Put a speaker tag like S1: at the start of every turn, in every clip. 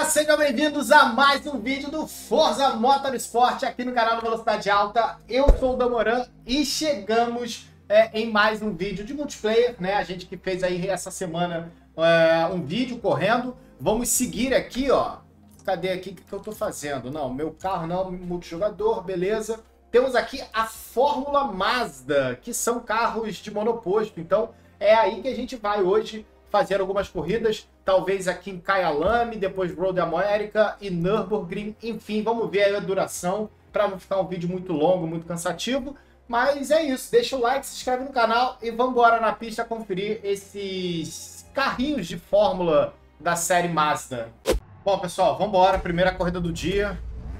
S1: Sejam bem-vindos a mais um vídeo do Forza Motorsport aqui no canal do Velocidade Alta. Eu sou o Damoran e chegamos em mais um vídeo de multiplayer, né? A gente que fez aí essa semana um vídeo correndo. Vamos seguir aqui, ó. Cadê aqui o que eu tô fazendo? Não, meu carro não, multijogador, beleza. Temos aqui a Fórmula Mazda, que são carros de monoposto. Então é aí que a gente vai hoje fazer algumas corridas, talvez aqui em Kyalami, depois Road America e Nürburgring, enfim, vamos ver aí a duração, para não ficar um vídeo muito longo, muito cansativo, mas é isso, deixa o like, se inscreve no canal e vamos embora na pista conferir esses carrinhos de Fórmula da série Mazda. Bom, pessoal, vamos embora, primeira corrida do dia.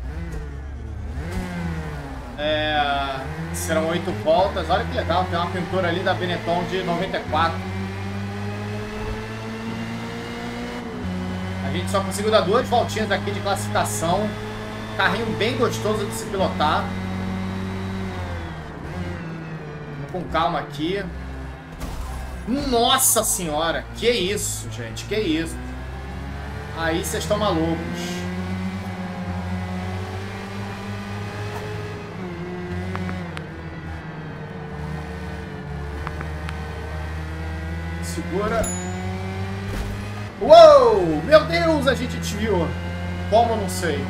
S1: Serão 8 voltas, olha que legal, tem uma pintura ali da Benetton de 94. A gente só conseguiu dar 2 voltinhas aqui de classificação. Carrinho bem gostoso de se pilotar. Vamos com calma aqui. Nossa senhora, que isso, gente, que isso. Aí vocês estão malucos. Segura. Uou! Meu Deus, a gente desviou. Como, eu não sei.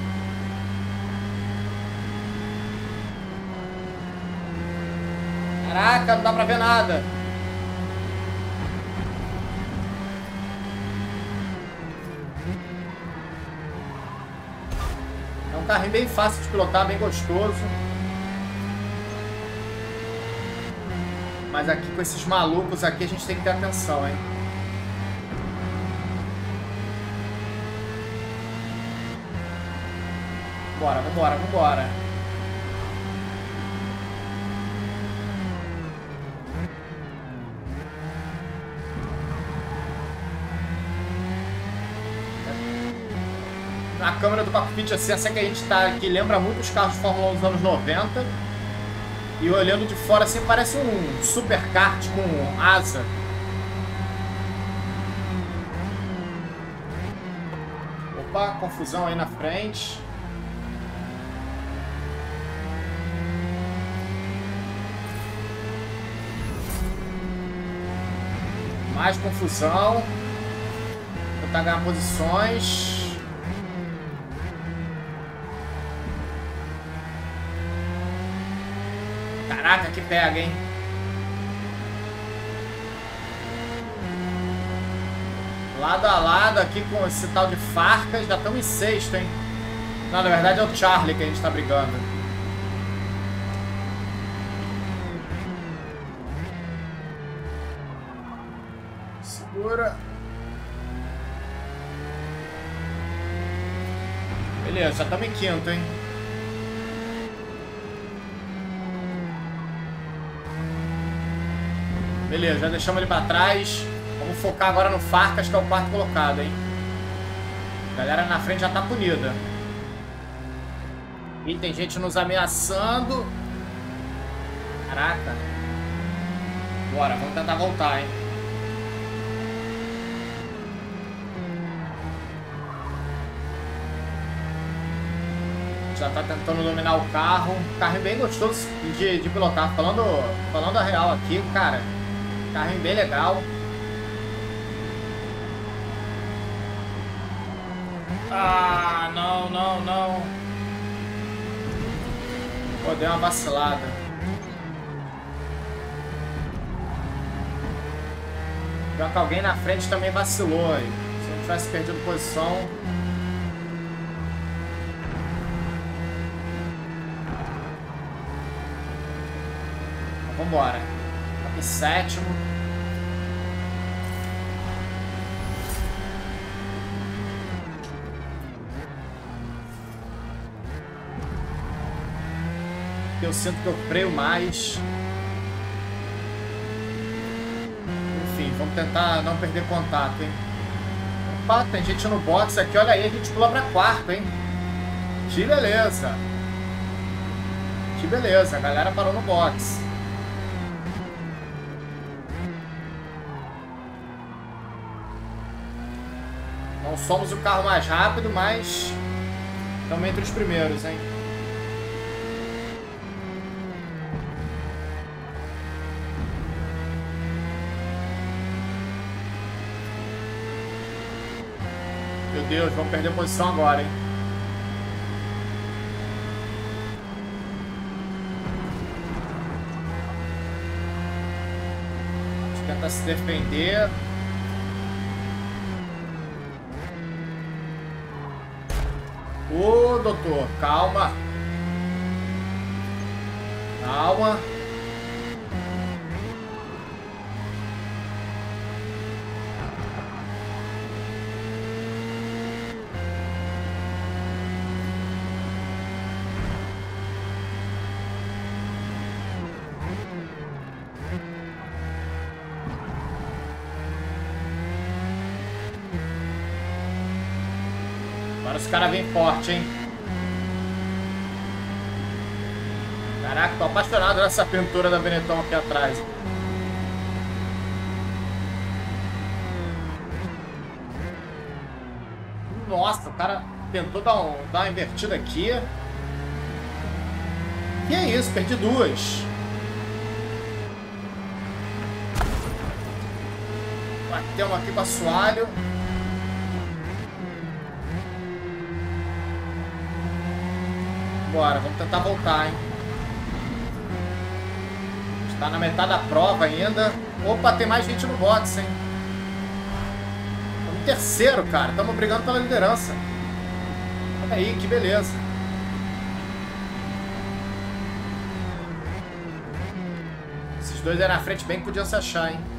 S1: Caraca, não dá pra ver nada. É um carrinho bem fácil de pilotar, bem gostoso. Mas aqui com esses malucos aqui a gente tem que ter atenção, hein? Vambora, vambora, vambora. A câmera do cockpit assim, essa que a gente tá aqui lembra muito os carros de Fórmula 1 dos anos 90. E olhando de fora assim parece um super kart com asa. Opa, confusão aí na frente. Mais confusão. Tentar ganhar posições. Caraca, que pega, hein? Lado a lado aqui com esse tal de Farkas. Já estamos em sexto, hein? Não, na verdade é o Charlie que a gente tá brigando. Segura. Beleza, já estamos em quinto, hein? Beleza, já deixamos ele para trás. Vamos focar agora no Farkas, que é o quarto colocado, hein? A galera na frente já tá punida. Ih, tem gente nos ameaçando. Caraca. Bora, vamos tentar voltar, hein? Já tá tentando dominar o carro. Carrinho bem gostoso de pilotar. Falando a real aqui, cara. Carrinho bem legal. Ah, não, não, não. Pô, deu uma vacilada. Pior que alguém na frente também vacilou aí. Se não tivesse perdido posição. Vambora. Aqui sétimo. Eu sinto que eu freio mais. Enfim, vamos tentar não perder contato, hein? Opa, tem gente no box aqui. Olha aí, a gente pula pra quarto, hein? Que beleza. Que beleza, a galera parou no box. Não somos o carro mais rápido, mas estamos entre os primeiros, hein? Meu Deus, vamos perder posição agora, hein? Tenta se defender. Ô, doutor, calma. Calma. Agora os caras vêm forte, hein? Caraca, tô apaixonado nessa pintura da Benetton aqui atrás. Nossa, o cara tentou dar uma invertida aqui. E é isso, perdi duas. Bateu aqui com assoalho. Bora, vamos tentar voltar, hein? Está na metade da prova ainda. Opa, tem mais gente no box, hein? Estamos em terceiro, cara. Estamos brigando pela liderança. Olha aí, que beleza. Esses dois aí na frente bem que podiam se achar, hein?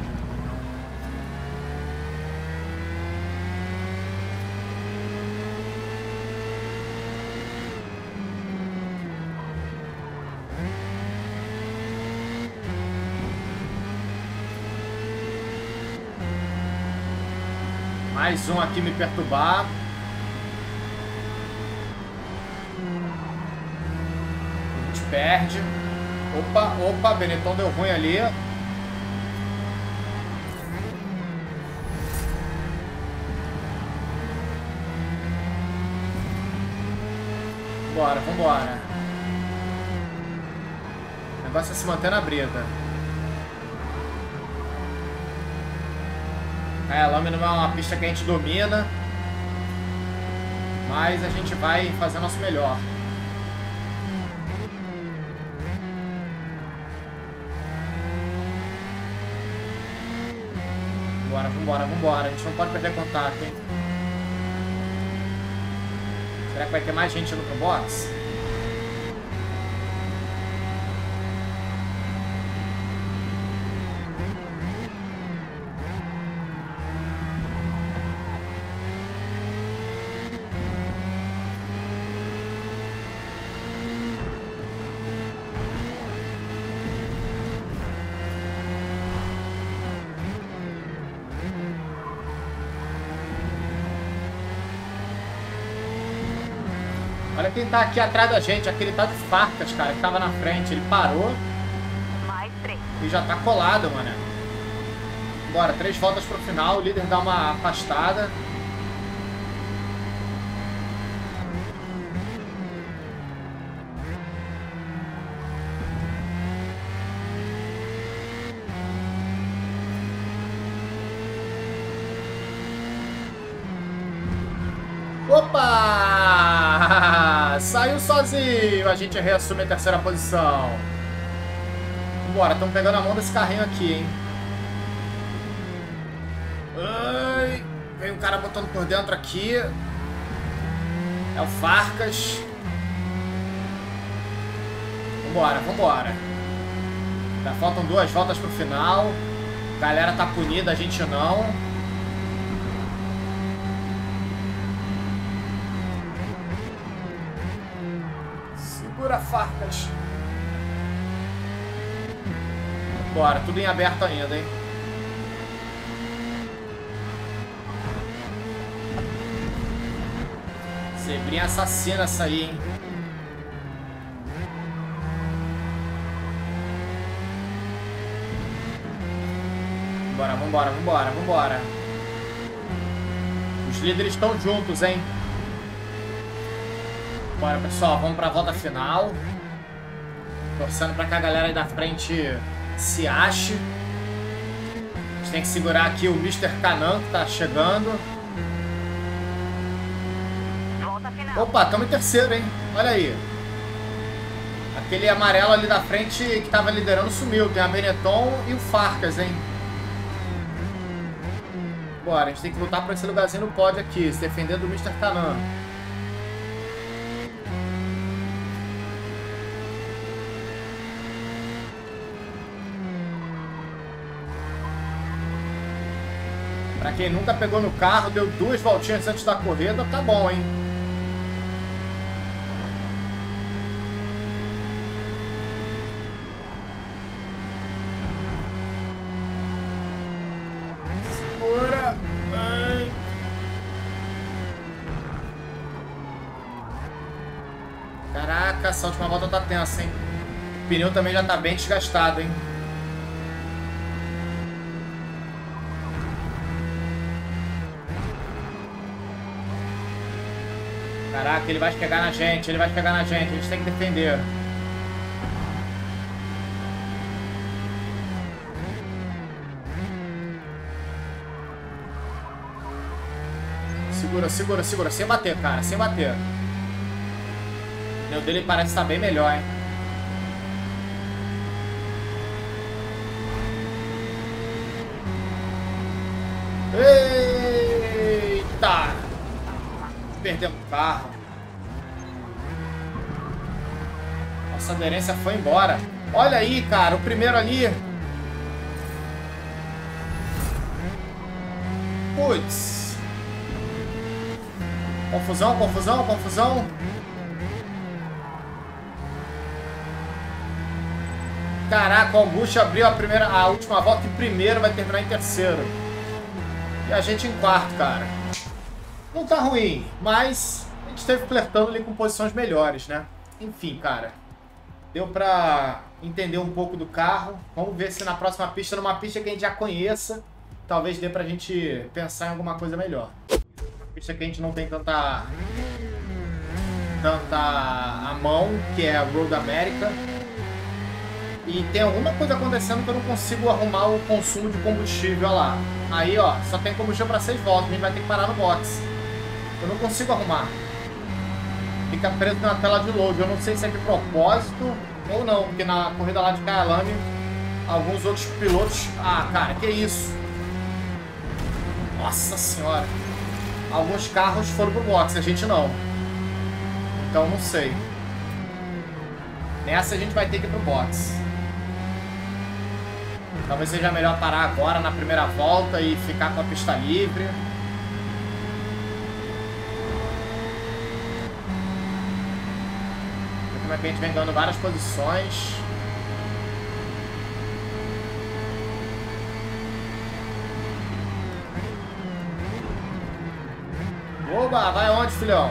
S1: Mais um aqui me perturbar. A gente perde. Opa, opa, Benetton deu ruim ali. Vambora, vambora. O negócio é se manter na briga. É, a lâmina não é uma pista que a gente domina, mas a gente vai fazer o nosso melhor. Vambora, vambora, vambora. A gente não pode perder contato, hein? Será que vai ter mais gente no pro box? Olha quem tá aqui atrás da gente, aquele tá de Farcas, cara, que tava na frente. Ele parou e já tá colado, mano. Bora, 3 voltas pro final, o líder dá uma afastada. Opa! Saiu sozinho. A gente reassume a terceira posição. Bora, estamos pegando a mão desse carrinho aqui, hein? Ai, vem um cara botando por dentro aqui. É o Farcas. Vambora, vambora. Já faltam 2 voltas pro final. A galera tá punida, a gente não. Segura, Farcas. Bora, tudo em aberto ainda, hein? Zebrinha assassina essa aí, hein? Vambora, vambora, vambora, vambora. Os líderes estão juntos, hein? Bora, pessoal, vamos pra volta final. Torcendo pra que a galera aí da frente se ache. A gente tem que segurar aqui o Mr. Canan, que tá chegando. Opa, estamos em terceiro, hein? Olha aí. Aquele amarelo ali da frente que tava liderando sumiu. Tem a Benetton e o Farkas, hein? Bora, a gente tem que lutar por esse lugarzinho no pódio aqui, se defender do Mr. Canan. Pra quem nunca pegou no carro, deu 2 voltinhas antes da corrida, tá bom, hein? Segura! Ai. Caraca, essa última volta tá tensa, hein? O pneu também já tá bem desgastado, hein? Caraca, ele vai pegar na gente, ele vai pegar na gente, a gente tem que defender. Segura, segura, segura, sem bater, cara, sem bater. O pneu dele parece estar bem melhor, hein? Eita! Perdemos o carro. Nossa aderência foi embora. Olha aí, cara, o primeiro ali. Putz. Confusão, confusão, confusão. Caraca, o Augusto abriu a última volta em primeiro, vai terminar em terceiro. E a gente em quarto, cara. Não tá ruim, mas a gente esteve flertando ali com posições melhores, né? Enfim, cara. Deu pra entender um pouco do carro. Vamos ver se na próxima pista, numa pista que a gente já conheça, talvez dê pra gente pensar em alguma coisa melhor. Pista que a gente não tem tanta a mão, que é a Road America. E tem alguma coisa acontecendo que eu não consigo arrumar o consumo de combustível, olha lá. Aí, ó, só tem combustível para 6 voltas, a gente vai ter que parar no box. Eu não consigo arrumar. Fica preso na tela de load. Eu não sei se é de propósito ou não, porque na corrida lá de Kyalami, alguns outros pilotos... Ah, cara, que isso? Nossa senhora. Alguns carros foram pro box, a gente não. Então, não sei. Nessa a gente vai ter que ir pro box. Talvez seja melhor parar agora na primeira volta e ficar com a pista livre. Como é que a gente vem dando várias posições. Oba, vai onde, filhão?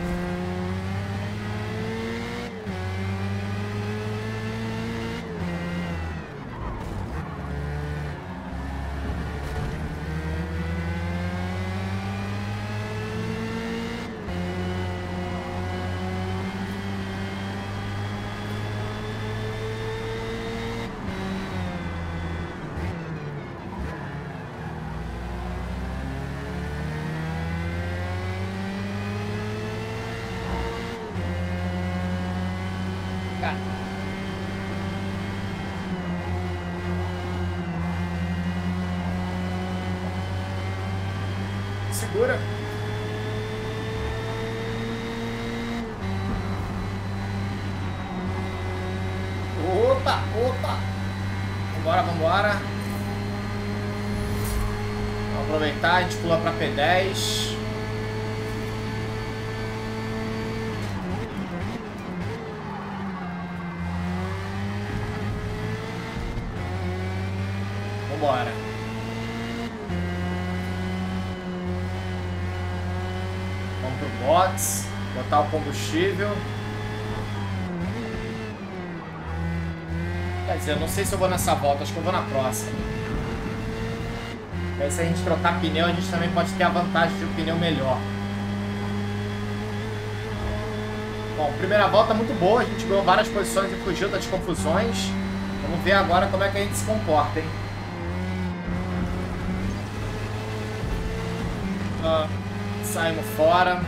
S1: Segura. Opa, opa. Vambora, vambora. Vamos aproveitar, a gente pula pra P10. Vambora. Vamos pro box, botar o combustível. Quer dizer, eu não sei se eu vou nessa volta, acho que eu vou na próxima. E aí se a gente trocar pneu, a gente também pode ter a vantagem de um pneu melhor. Bom, primeira volta muito boa, a gente ganhou várias posições e fugiu das confusões. Vamos ver agora como é que a gente se comporta, hein? Saímos fora.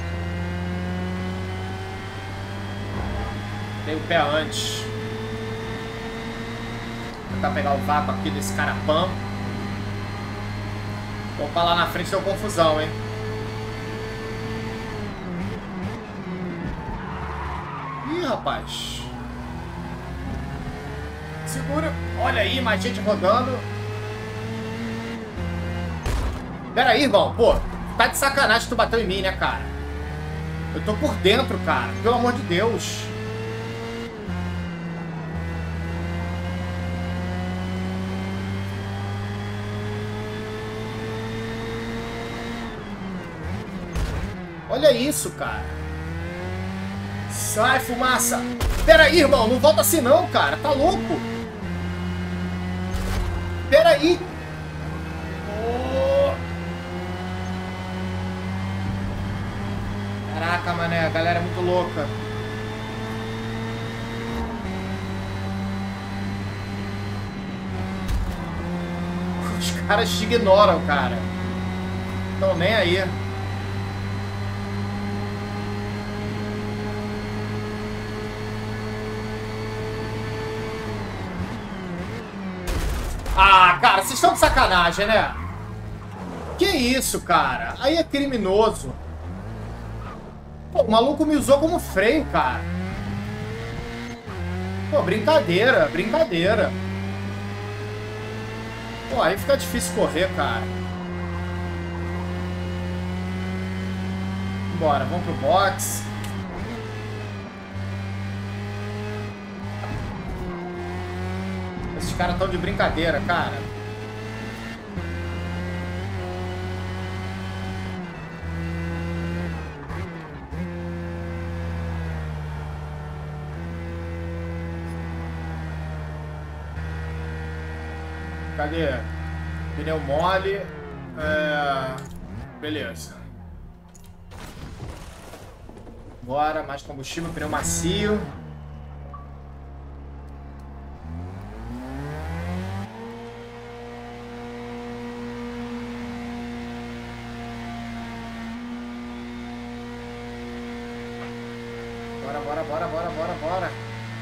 S1: Dei o pé antes. Vou tentar pegar o vácuo aqui desse carapã. Opa, lá na frente deu confusão, hein? Ih, rapaz. Segura. Olha aí, mais gente rodando. Pera aí, irmão. Pô, tá de sacanagem que tu bateu em mim, né, cara? Eu tô por dentro, cara. Pelo amor de Deus. Olha isso, cara. Sai, fumaça. Pera aí, irmão. Não volta assim não, cara. Tá louco? Pera aí. Oh. Caraca, mané. A galera é muito louca. Os caras te ignoram, cara. Estão nem aí. Ah, cara, vocês estão de sacanagem, né? Que isso, cara? Aí é criminoso. Pô, o maluco me usou como freio, cara. Pô, brincadeira, brincadeira. Pô, aí fica difícil correr, cara. Bora, vamos pro box. Esses caras estão de brincadeira, cara. Cadê? Pneu mole. Beleza. Bora, mais combustível, pneu macio. Bora.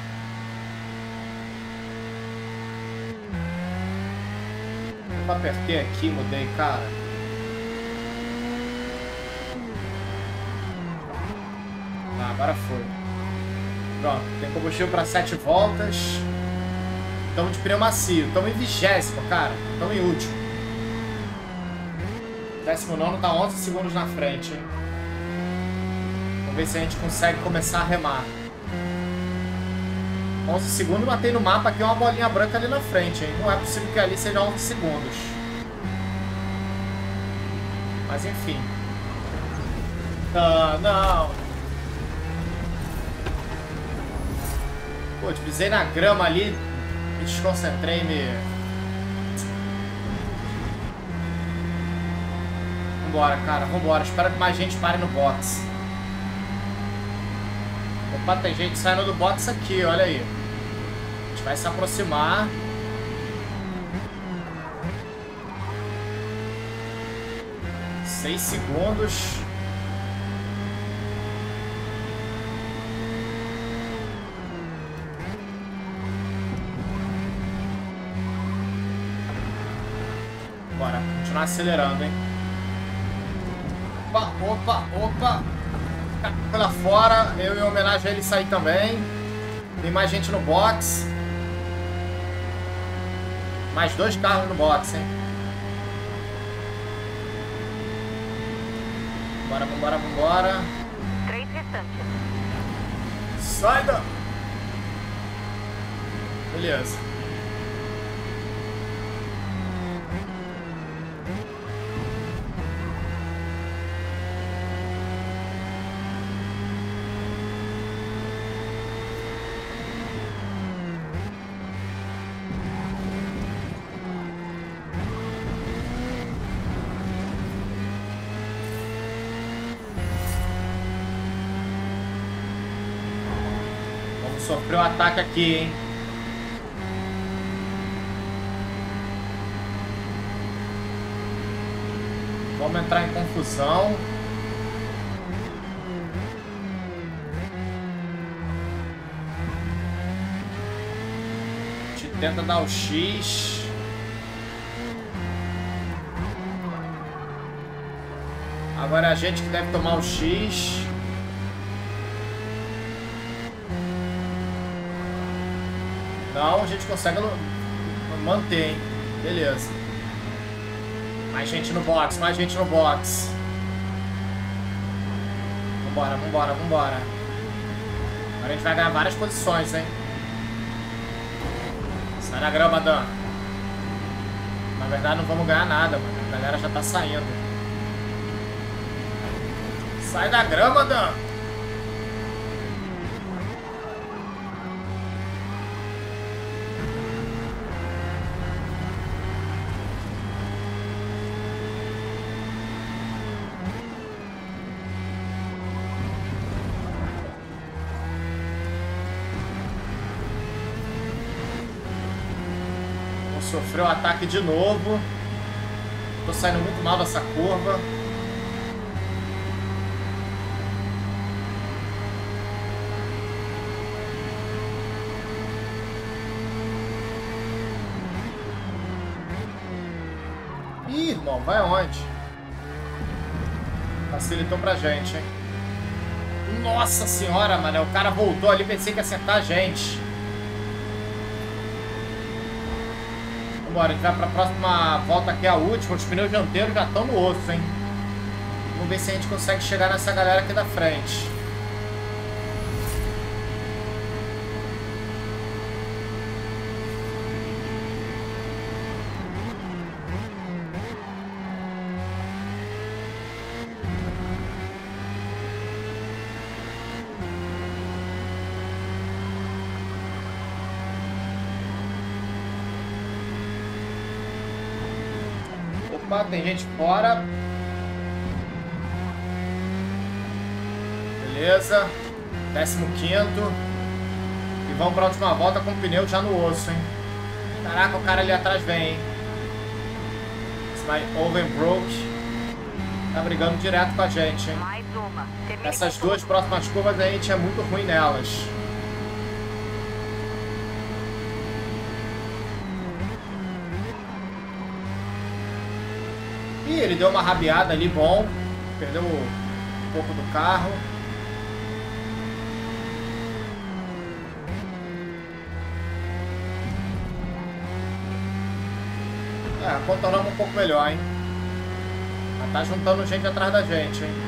S1: Eu apertei aqui, mudei, cara. Ah, agora foi. Pronto, tem combustível para 7 voltas. Estamos de pneu macio. Estamos em 20º, cara. Estamos em último. 19º tá 11 segundos na frente, hein? Vamos ver se a gente consegue começar a remar. 11 segundos, matei no mapa aqui uma bolinha branca ali na frente, hein? Não é possível que ali seja 11 segundos. Mas enfim. Não. Pô, pisei na grama ali. Me desconcentrei, Vambora, cara, vambora. Espero que mais gente pare no box. Opa, tem gente saindo do box aqui, olha aí. A gente vai se aproximar. Seis segundos. Bora, continuar acelerando, hein? Opa. Pela fora, eu em homenagem a ele sair também. Tem mais gente no box. Mais 2 carros no box, hein? Vambora.
S2: 3 restantes.
S1: Sai da... Beleza. Sofreu ataque aqui, hein? Vamos entrar em confusão. A gente tenta dar o X. Agora é a gente que deve tomar o X. Não, a gente consegue manter, hein? Beleza. Mais gente no box, mais gente no box. Vambora, vambora, vambora. Agora a gente vai ganhar várias posições, hein? Sai da grama, Dan. Na verdade não vamos ganhar nada, mano. A galera já tá saindo. Sai da grama, Dan. Sofreu o ataque de novo. Tô saindo muito mal dessa curva. Ih, irmão, vai aonde? Facilitou pra gente, hein? Nossa senhora, mano. O cara voltou ali, pensei que ia acertar a gente. Vambora, a gente vai pra próxima volta, que é a última. Os pneus dianteiros já estão no osso, hein? Vamos ver se a gente consegue chegar nessa galera aqui da frente. Opa, tem gente fora. Beleza. 15º. E vamos para a última volta com o pneu já no osso, hein? Caraca, o cara ali atrás vem, hein? Esse Overbroke tá brigando direto com a gente, hein? Essas duas próximas curvas a gente é muito ruim nelas. Ih, ele deu uma rabiada ali, bom. Perdeu um pouco do carro. É, contornamos um pouco melhor, hein? Mas tá juntando gente atrás da gente, hein?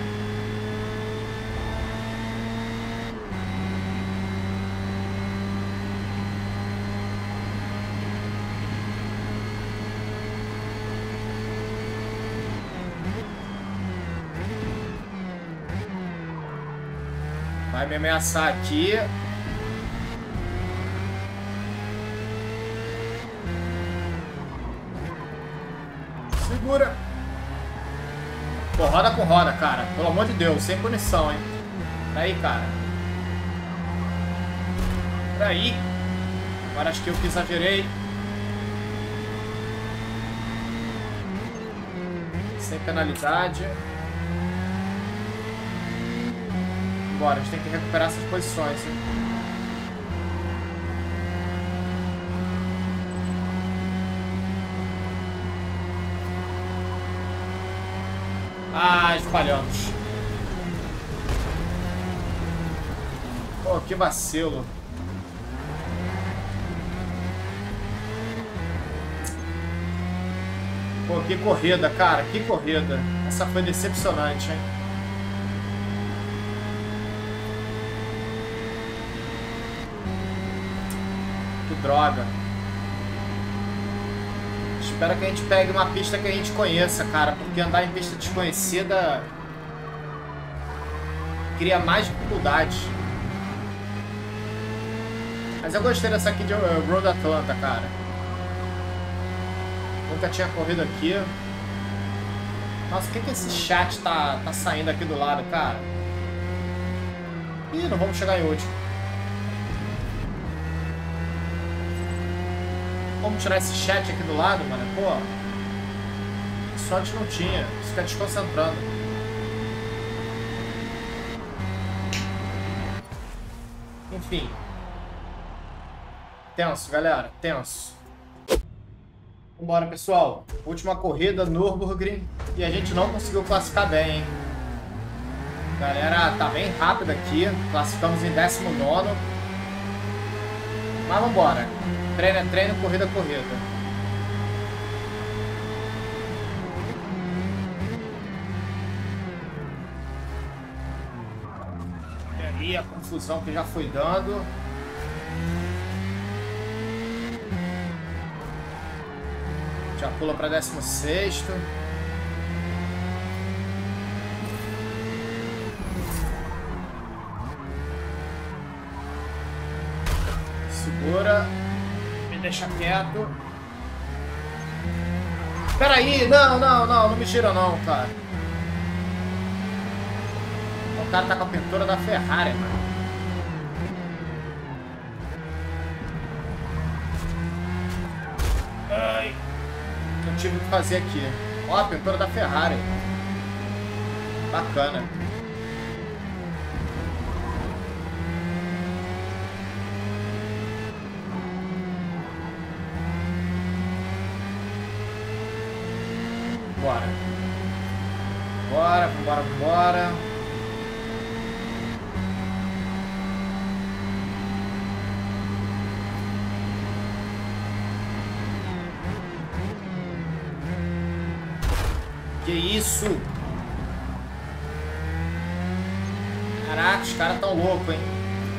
S1: Vai me ameaçar aqui. Segura. Pô, roda com roda, cara. Pelo amor de Deus, sem punição, hein. Peraí, cara. Peraí. Agora acho que eu que exagerei. Sem penalidade. Bora, a gente tem que recuperar essas posições, hein? Ah, espalhamos. Pô, que vacilo. Pô, que corrida, cara, que corrida. Essa foi decepcionante, hein? Droga. Espero que a gente pegue uma pista que a gente conheça, cara, porque andar em pista desconhecida cria mais dificuldade. Mas eu gostei dessa aqui de Road Atlanta, cara. Nunca tinha corrido aqui. Nossa, o que esse chat tá saindo aqui do lado, cara? Ih, não vamos chegar em último. como tirar esse chat aqui do lado, mano. Pô, isso antes não tinha. Isso fica desconcentrando. Enfim. Tenso, galera. Tenso. Vambora, pessoal. Última corrida, Nürburgring. E a gente não conseguiu classificar bem, hein? Galera, tá bem rápido aqui. Classificamos em 19º. Mas vambora. Treino é treino, corrida é corrida. E aí a confusão que já foi dando. Já pula para 16º. Segura. Me deixa quieto. Peraí, não me tira não, cara. O cara tá com a pintura da Ferrari, mano. Ai. Não tive o que fazer aqui. Ó, a pintura da Ferrari. Bacana. Bora. Bora. Que isso? Caraca, os caras tão loucos, hein?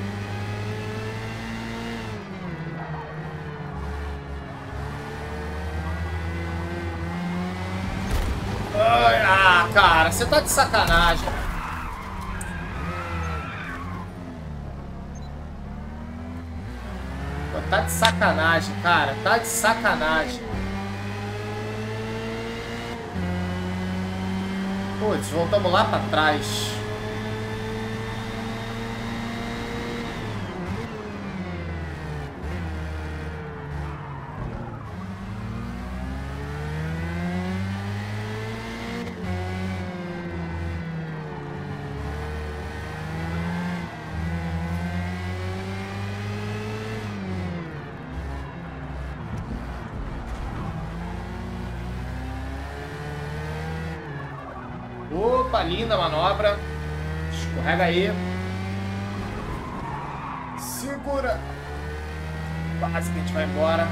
S1: Ah, cara, você tá de sacanagem. Pô, tá de sacanagem, cara. Tá de sacanagem. Putz, voltamos lá pra trás. Opa, linda manobra. Escorrega aí. Segura. Quase que a gente vai embora.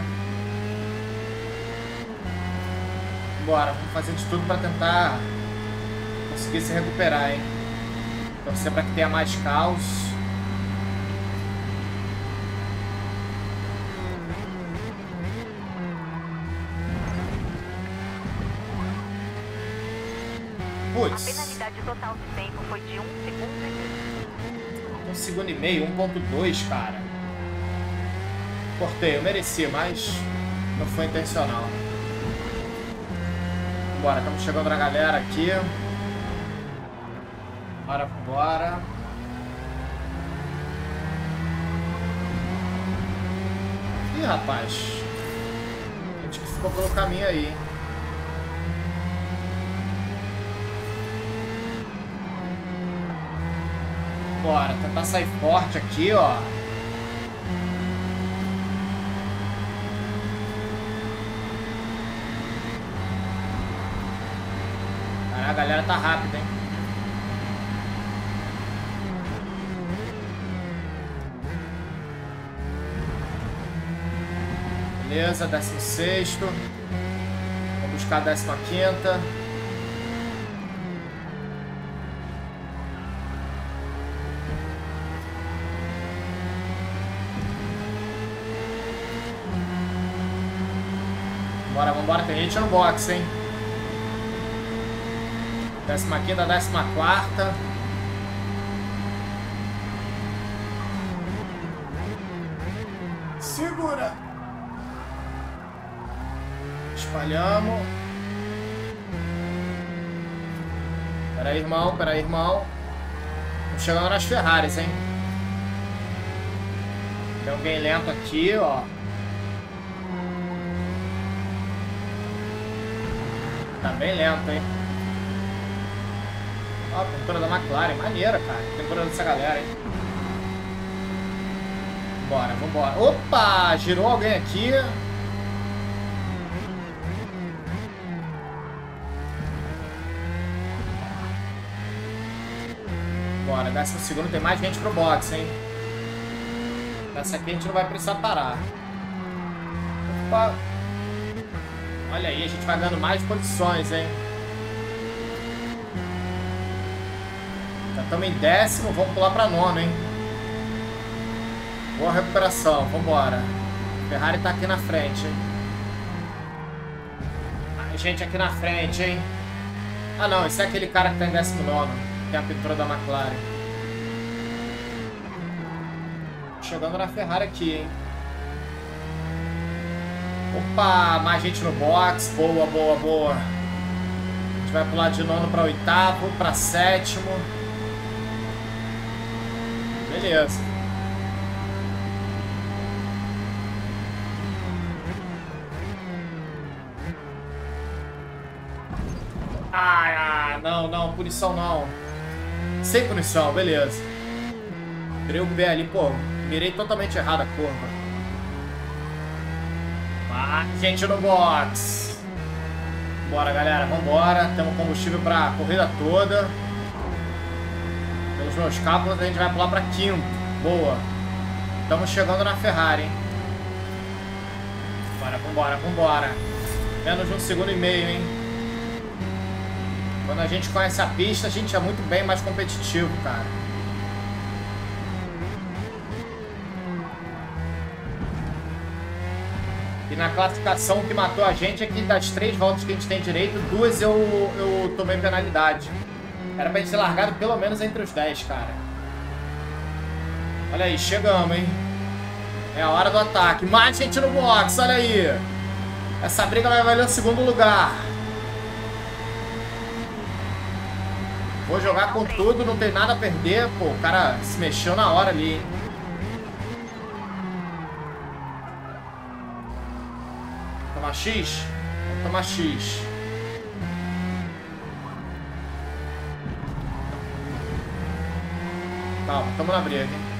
S1: Bora, vamos fazer de tudo para tentar conseguir se recuperar, hein? Torcer para que tenha mais caos.
S2: A penalidade total de tempo foi de 1 segundo e meio.
S1: 1 segundo e meio, 1.2, cara. Cortei, eu mereci, mas não foi intencional. Bora, estamos chegando na galera aqui. Bora. Ih, rapaz. A gente que ficou pelo caminho aí, hein? Bora, tentar sair forte aqui, ó. Cara, a galera tá rápida, hein? Beleza, 16º. Vamos buscar a 15ª. Vambora, tem gente no box, hein? 15ª, 14ª. Segura! Espalhamos. Pera aí, irmão. Estamos chegando nas Ferraris, hein? Tem alguém lento aqui, ó. Tá bem lento, hein? Ó, a pintura da McLaren. Maneira, cara. A pintura dessa galera, hein? Bora, vambora. Opa! Girou alguém aqui. Bora, 12º tem mais gente pro box, hein? Essa aqui a gente não vai precisar parar. Opa! Olha aí, a gente vai ganhando mais posições, hein? Já estamos em 10º, vamos pular para 9º, hein? Boa recuperação, vambora. Ferrari tá aqui na frente, hein? Mais gente aqui na frente, hein? Ah não, esse é aquele cara que tá em 19º. Tem a pintura da McLaren. Chegando na Ferrari aqui, hein? Opa, mais gente no box. Boa, boa, boa. A gente vai pular de 9º para 8º, para 7º. Beleza. Ah, não, não, punição não. Sem punição, beleza. Tirei o pé ali, pô. Mirei totalmente errado a curva. Ah, gente no box. Bora, galera, vambora. Temos combustível pra corrida toda. Pelos meus cálculos, a gente vai pular pra 5º. Boa. Estamos chegando na Ferrari, hein? Bora, vambora, vambora. Menos de 1,5 segundos, hein? Quando a gente conhece a pista, a gente é muito bem mais competitivo, cara. E na classificação, o que matou a gente é que das 3 voltas que a gente tem direito, 2 eu tomei penalidade. Era pra gente ter largado pelo menos entre os 10, cara. Olha aí, chegamos, hein? É a hora do ataque. Mais gente no box, olha aí. Essa briga vai valer o 2º lugar. Vou jogar com tudo, não tem nada a perder. Pô, o cara se mexeu na hora ali, hein? Tomar X? Vamos tomar X. Calma, tamo na briga, hein?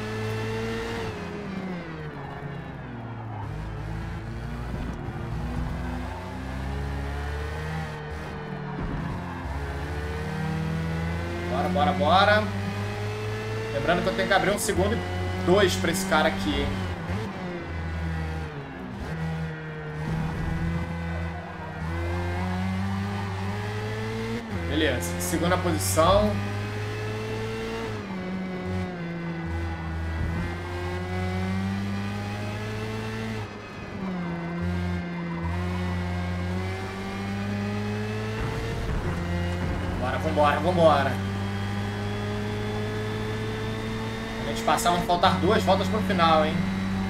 S1: Bora, bora, bora. Lembrando que eu tenho que abrir 1 segundo e 2 pra esse cara aqui, hein? Beleza, segunda posição. Bora, vambora, vambora. A gente passar, vão faltar 2 voltas pro final, hein?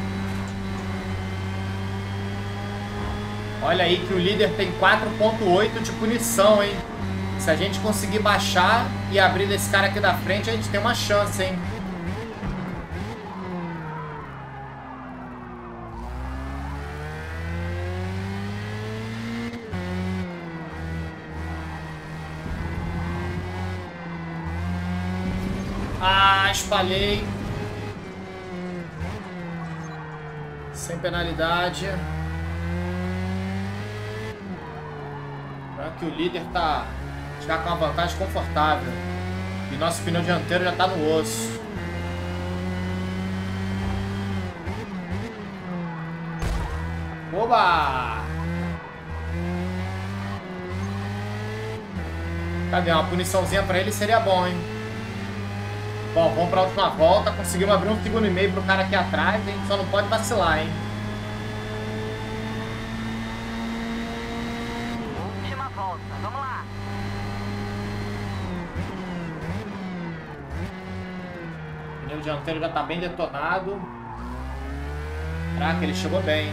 S1: Olha aí que o líder tem 4,8 de punição, hein? Se a gente conseguir baixar e abrir desse cara aqui da frente, a gente tem uma chance, hein? Ah, espalhei. Sem penalidade. Que o líder tá já com uma vantagem confortável. E nosso pneu dianteiro já tá no osso. Oba! Cadê? Uma puniçãozinha pra ele seria bom, hein? Bom, vamos pra última volta. Conseguimos abrir 1,5 segundos pro cara aqui atrás. A gente só não pode vacilar, hein?
S2: Última volta, vamos lá.
S1: O pneu dianteiro já tá bem detonado. Caraca, ele chegou bem.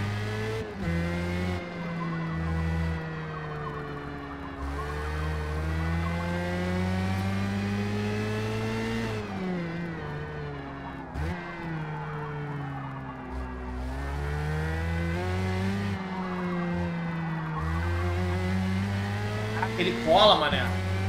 S1: Ele cola, mané.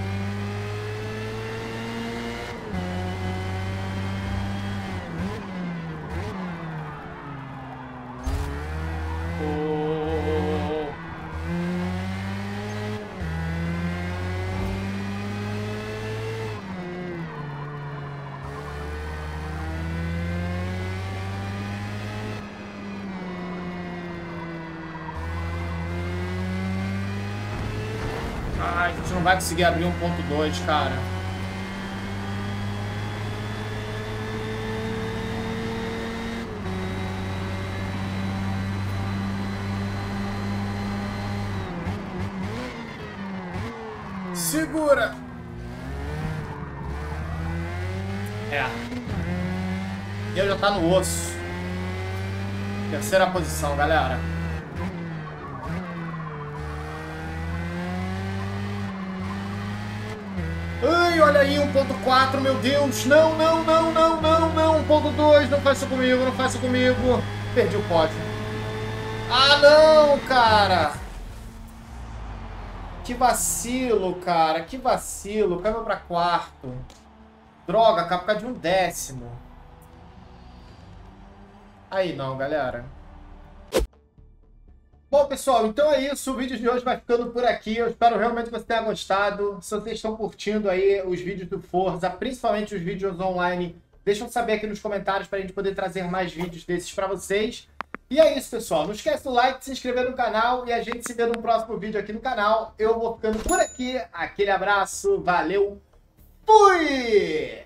S1: Ai, a gente não vai conseguir abrir 1.2, cara. Segura! É. Eu já tá no osso. Terceira posição, galera. Ai, olha aí, 1.4, meu Deus. Não, não, não, não, não, não. 1.2, não faz isso comigo, não faz isso comigo. Perdi o pódio. Ah, não, cara. Que vacilo, cara. Que vacilo. Caiu pra quarto. Droga, acaba por causa de 1/10. Aí não, galera. Bom, pessoal, então é isso. O vídeo de hoje vai ficando por aqui. Eu espero realmente que você tenha gostado. Se vocês estão curtindo aí os vídeos do Forza, principalmente os vídeos online, deixam saber aqui nos comentários para a gente poder trazer mais vídeos desses para vocês. E é isso, pessoal. Não esquece do like, de se inscrever no canal e a gente se vê no próximo vídeo aqui no canal. Eu vou ficando por aqui. Aquele abraço. Valeu. Fui!